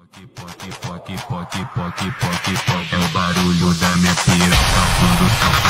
É o barulho da minha piroca quando toca.